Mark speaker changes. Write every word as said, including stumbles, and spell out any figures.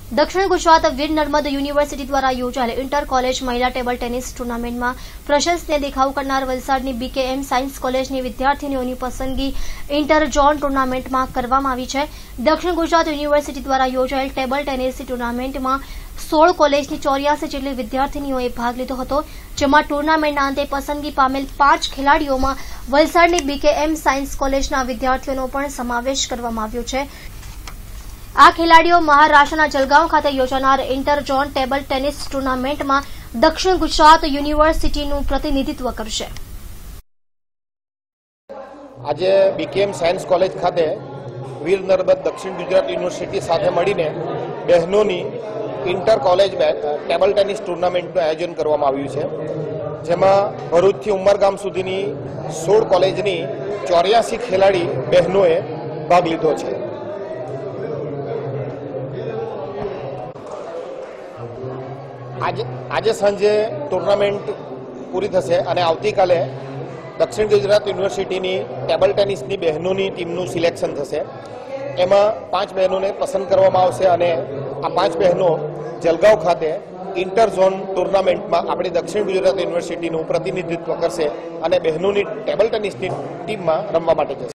Speaker 1: दक्षिण गुजरात वीर नर्मद यूनिवर्सिटी द्वारा योजाયેલ इंटर कॉलेज महिला टेबल टेनिस टूर्नामेंट में प्रशंसनीय देखाव करनार वलसाडनी बीकेएम साइंस कॉलेजनी विद्यार्थिनीओनी पसंदगी इंटर जोन टूर्नामेंट में करवामां आवी छे। दक्षिण गुजरात यूनिवर्सिटी द्वारा योजाયેલ टेबल टेनिस टूर्नामेंट में सोल कॉलेजनी चौरासी जेटली विद्यार्थिनीओए भाग लीधो हतो, जेमां टूर्नामेंटना अंते पसंदगी पामेल पांच खेलाड़ीओमां वलसाडनी बीकेएम साइंस कॉलेजना विद्यार्थीओनो पण समावेश करवामां આવ્યો છે। आ खेलाड़ीओ महाराष्ट्रना जलगांव खाते योजानार inter zone table tennis tournament में दक्षिण गुजरात यूनिवर्सिटीનું प्रतिनिधित्व करशे।
Speaker 2: आज बीकेएम साइंस कॉलेज खाते वीर नर्मद दक्षिण गुजरात यूनिवर्सिटी साथे मळीने बहनोनी इंटर कॉलेज में टेबल टेनिस टूर्नामेंटનું आयोजन करवामां આવ્યું છે, જેમાં ભરૂચથી ઉમરગામ સુધીની સોળ કોલેજની ચોર્યાસી ખેલાડી બહેનોએ ભાગ લીધો છે। आज आज सांजे टूर्नामेंट पूरी थशे अने आवतीकाले दक्षिण गुजरात यूनिवर्सिटीनी टेबल टेनिसनी बहनोनी टीमनुं सिलेक्शन थशे। एमां पांच बहनोने पसंद करवामां आवशे अने आ पांच बहनों जलगांव खाते इंटर जोन टूर्नामेंट में अपनी दक्षिण गुजरात यूनिवर्सिटीनुं प्रतिनिधित्व करशे अने बहनोनी टेबल टेनिसनी टीम में रमवा माटे जशे।